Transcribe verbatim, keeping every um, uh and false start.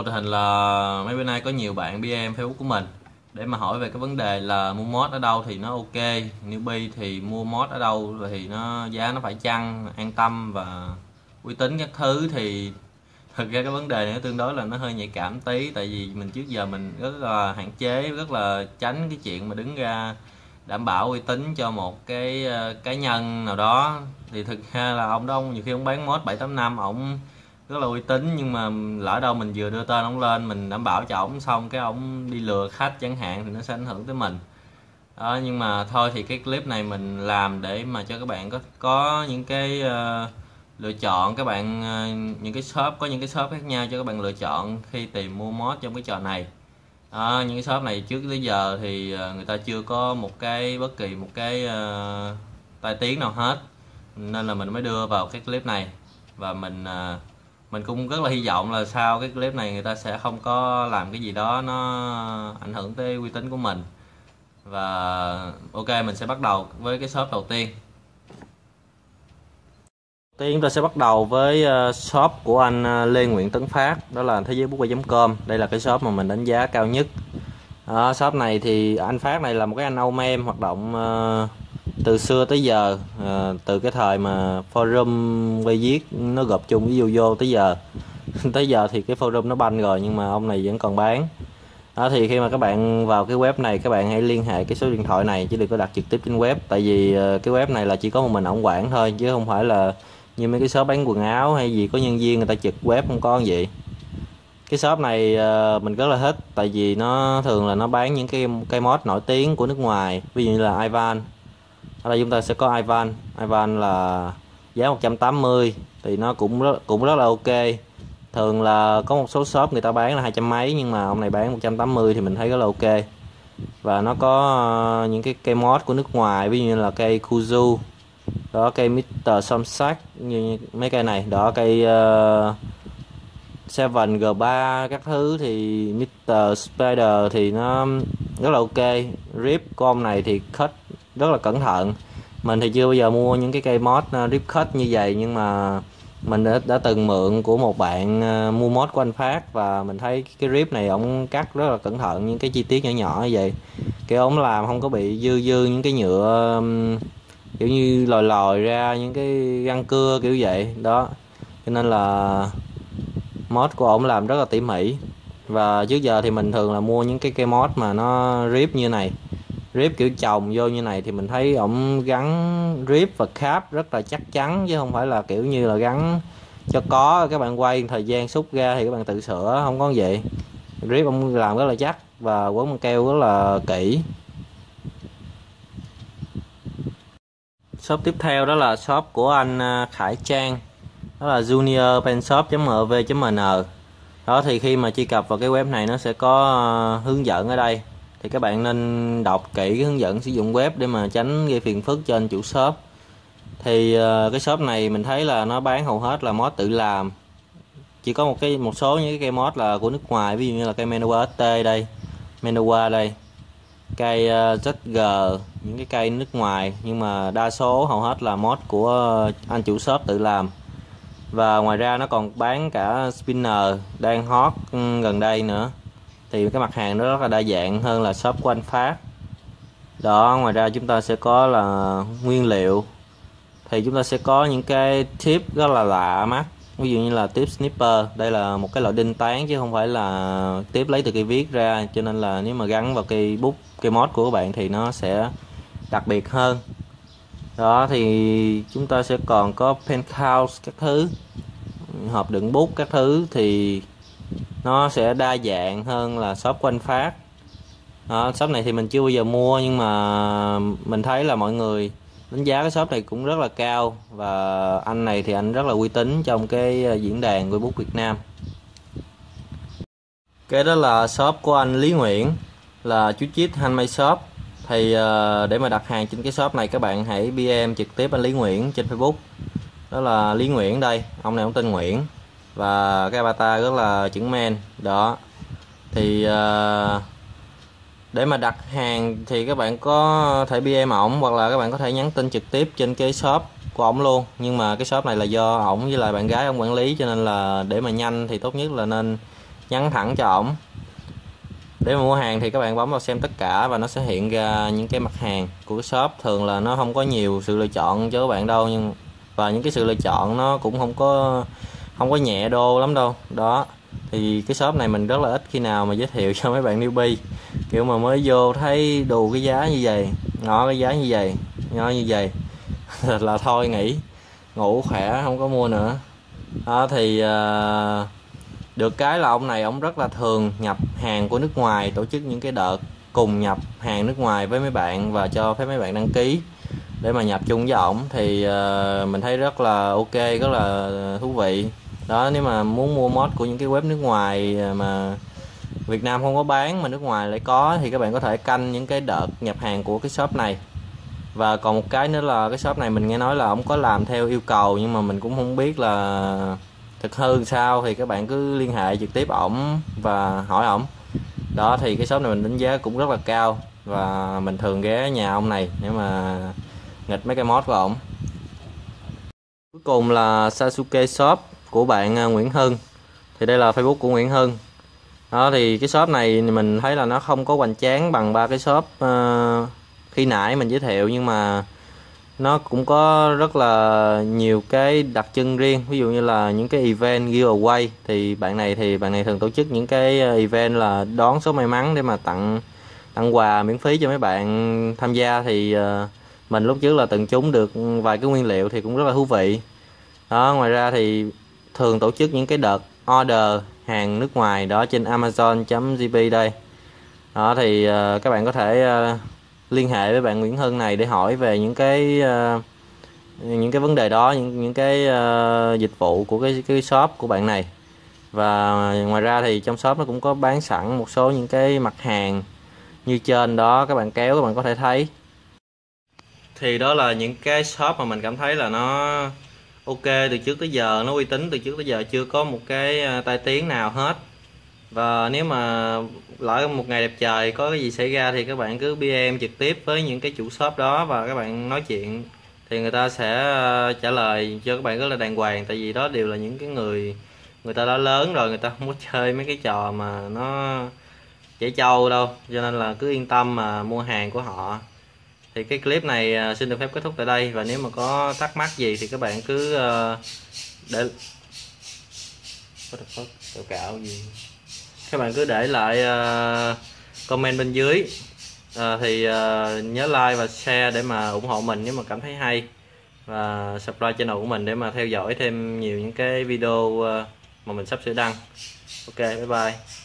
Alo, tình hình là mấy bữa nay có nhiều bạn bê em Facebook của mình để mà hỏi về cái vấn đề là mua mod ở đâu thì nó ok, newbie thì mua mod ở đâu thì nó giá nó phải chăng, an tâm và uy tín các thứ. Thì thực ra cái vấn đề này nó tương đối là nó hơi nhạy cảm tí, tại vì mình trước giờ mình rất là hạn chế, rất là tránh cái chuyện mà đứng ra đảm bảo uy tín cho một cái uh, cá nhân nào đó. Thì thực ra là ông đó, ông nhiều khi ông bán mod bảy tám năm, ổng rất là uy tín, nhưng mà lỡ đâu mình vừa đưa tên ông lên, mình đảm bảo cho ổng xong cái ổng đi lừa khách chẳng hạn, thì nó sẽ ảnh hưởng tới mình đó. Nhưng mà thôi thì cái clip này mình làm để mà cho các bạn có có những cái uh, lựa chọn. Các bạn uh, những cái shop, có những cái shop khác nhau cho các bạn lựa chọn khi tìm mua mod trong cái trò này đó. Những cái shop này trước tới giờ thì uh, người ta chưa có một cái bất kỳ một cái uh, tai tiếng nào hết, nên là mình mới đưa vào cái clip này. Và mình uh, mình cũng rất là hy vọng là sau cái clip này người ta sẽ không có làm cái gì đó nó ảnh hưởng tới uy tín của mình. Và ok, mình sẽ bắt đầu với cái shop đầu tiên. Đầu tiên chúng ta sẽ bắt đầu với shop của anh Lê Nguyễn Tấn Phát, đó là thế giới bút chấm com. Đây là cái shop mà mình đánh giá cao nhất. Đó, shop này thì anh Phát này là một cái anh Âu Mem hoạt động uh, từ xưa tới giờ, uh, từ cái thời mà forum quay viết nó gộp chung với Yoyo tới giờ. Tới giờ thì cái forum nó banh rồi, nhưng mà ông này vẫn còn bán. Đó, thì khi mà các bạn vào cái web này, các bạn hãy liên hệ cái số điện thoại này chứ đừng có đặt trực tiếp trên web, tại vì uh, cái web này là chỉ có một mình ổng quản thôi, chứ không phải là như mấy cái shop bán quần áo hay gì có nhân viên người ta trực web, không có gì. Cái shop này uh, mình rất là thích, tại vì nó thường là nó bán những cái cây mod nổi tiếng của nước ngoài, ví dụ như là Ivan. Ở đây chúng ta sẽ có Ivan. Ivan là giá một trăm tám mươi, thì nó cũng rất, cũng rất là ok. Thường là có một số shop người ta bán là hai trăm mấy, nhưng mà ông này bán một trăm tám mươi thì mình thấy rất là ok. Và nó có uh, những cái cây mod của nước ngoài, ví dụ như là cây Kuzu đó, cây mít-tơ Somsak, như mấy cây này đó, cây uh, Seven G ba các thứ. Thì mít-tơ Spider thì nó rất là ok. Rip của ông này thì cut rất là cẩn thận. Mình thì chưa bao giờ mua những cái cây mod uh, rip cut như vậy, nhưng mà mình đã, đã từng mượn của một bạn uh, mua mod của anh Phát, và mình thấy cái rip này ổng cắt rất là cẩn thận, những cái chi tiết nhỏ nhỏ như vậy. Cái ống làm không có bị dư dư những cái nhựa um, kiểu như lòi lòi ra những cái răng cưa kiểu vậy đó, cho nên là mod của ổng làm rất là tỉ mỉ. Và trước giờ thì mình thường là mua những cái cây mod mà nó rip như này, rip kiểu chồng vô như này, thì mình thấy ổng gắn rip và cap rất là chắc chắn, chứ không phải là kiểu như là gắn cho có các bạn quay thời gian xúc ra thì các bạn tự sửa, không có vậy. Rip ổng làm rất là chắc và quấn băng keo rất là kỹ. Shop tiếp theo đó là shop của anh Khải Trang, đó là junior pen shop chấm m v chấm n. Đó, thì khi mà truy cập vào cái web này nó sẽ có hướng dẫn ở đây, thì các bạn nên đọc kỹ cái hướng dẫn sử dụng web để mà tránh gây phiền phức cho anh chủ shop. Thì cái shop này mình thấy là nó bán hầu hết là mod tự làm, chỉ có một cái một số những cái cây mod là của nước ngoài, ví dụ như là cây Manoa ét tê đây, Manoa đây, cây zét giê, những cái cây nước ngoài, nhưng mà đa số hầu hết là mod của anh chủ shop tự làm. Và ngoài ra nó còn bán cả spinner đang hot gần đây nữa, thì cái mặt hàng nó rất là đa dạng hơn là shop của anh Phát đó. Ngoài ra chúng ta sẽ có là nguyên liệu, thì chúng ta sẽ có những cái tip rất là lạ mắt, ví dụ như là tip snipper. Đây là một cái loại đinh tán chứ không phải là tip lấy từ cây viết ra, cho nên là nếu mà gắn vào cây bút, cây mod của các bạn thì nó sẽ đặc biệt hơn đó. Thì chúng ta sẽ còn có penthouse các thứ, hộp đựng bút các thứ, thì nó sẽ đa dạng hơn là shop của anh Phát đó. Shop này thì mình chưa bao giờ mua, nhưng mà mình thấy là mọi người đánh giá cái shop này cũng rất là cao, và anh này thì anh rất là uy tín trong cái diễn đàn của bút Việt Nam. Cái đó là shop của anh Lý Nguyễn, là chú Chít Handmade Shop. Thì uh, để mà đặt hàng trên cái shop này, các bạn hãy bê em trực tiếp anh Lý Nguyễn trên Facebook. Đó là Lý Nguyễn đây, ông này ông tên Nguyễn, và cái avatar rất là chữ men đó. Thì uh, để mà đặt hàng thì các bạn có thể bê em ổng, hoặc là các bạn có thể nhắn tin trực tiếp trên cái shop của ổng luôn. Nhưng mà cái shop này là do ổng với lại bạn gái ông quản lý, cho nên là để mà nhanh thì tốt nhất là nên nhắn thẳng cho ổng. Để mà mua hàng thì các bạn bấm vào xem tất cả và nó sẽ hiện ra những cái mặt hàng của cái shop. Thường là nó không có nhiều sự lựa chọn cho các bạn đâu, nhưng và những cái sự lựa chọn nó cũng không có không có nhẹ đô lắm đâu. Đó thì cái shop này mình rất là ít khi nào mà giới thiệu cho mấy bạn newbie, kiểu mà mới vô thấy đồ cái giá như vậy, ngó cái giá như vậy, ngó như vậy là thôi nghỉ, ngủ khỏe không có mua nữa. Đó thì uh, được cái là ông này ông rất là thường nhập hàng của nước ngoài, tổ chức những cái đợt cùng nhập hàng nước ngoài với mấy bạn và cho phép mấy bạn đăng ký để mà nhập chung với ổng. Thì uh, mình thấy rất là ok, rất là thú vị. Đó, nếu mà muốn mua mod của những cái web nước ngoài mà Việt Nam không có bán mà nước ngoài lại có thì các bạn có thể canh những cái đợt nhập hàng của cái shop này. Và còn một cái nữa là cái shop này mình nghe nói là ông có làm theo yêu cầu, nhưng mà mình cũng không biết là thực hư sao, thì các bạn cứ liên hệ trực tiếp ổng và hỏi ổng. Đó thì cái shop này mình đánh giá cũng rất là cao và mình thường ghé nhà ông này để mà nghịch mấy cái mod của ổng. Cuối cùng là Sasuke Shop của bạn Nguyễn Hưng. Thì đây là Facebook của Nguyễn Hưng. Đó thì cái shop này mình thấy là nó không có hoành tráng bằng ba cái shop uh, khi nãy mình giới thiệu, nhưng mà nó cũng có rất là nhiều cái đặc trưng riêng. Ví dụ như là những cái event giveaway thì bạn này thì bạn này thường tổ chức những cái event là đón số may mắn để mà tặng tặng quà miễn phí cho mấy bạn tham gia. Thì uh, mình lúc trước là từng trúng được vài cái nguyên liệu thì cũng rất là thú vị. Đó, ngoài ra thì thường tổ chức những cái đợt order hàng nước ngoài đó trên amazon chấm gi bê đây. Đó thì uh, các bạn có thể uh, liên hệ với bạn Nguyễn Hưng này để hỏi về những cái uh, những cái vấn đề đó, những những cái uh, dịch vụ của cái cái shop của bạn này. Và ngoài ra thì trong shop nó cũng có bán sẵn một số những cái mặt hàng như trên đó, các bạn kéo các bạn có thể thấy. Thì đó là những cái shop mà mình cảm thấy là nó ok từ trước tới giờ, nó uy tín từ trước tới giờ, chưa có một cái tai tiếng nào hết. Và nếu mà lỡ một ngày đẹp trời có cái gì xảy ra thì các bạn cứ pê em trực tiếp với những cái chủ shop đó và các bạn nói chuyện thì người ta sẽ trả lời cho các bạn rất là đàng hoàng. Tại vì đó đều là những cái người người ta đã lớn rồi, người ta không có chơi mấy cái trò mà nó trẻ trâu đâu, cho nên là cứ yên tâm mà mua hàng của họ. Thì cái clip này xin được phép kết thúc tại đây, và nếu mà có thắc mắc gì thì các bạn cứ để cạo cạo gì các bạn cứ để lại uh, comment bên dưới. uh, thì uh, nhớ like và share để mà ủng hộ mình nếu mà cảm thấy hay, và subscribe channel của mình để mà theo dõi thêm nhiều những cái video uh, mà mình sắp sửa đăng. Ok, bye bye.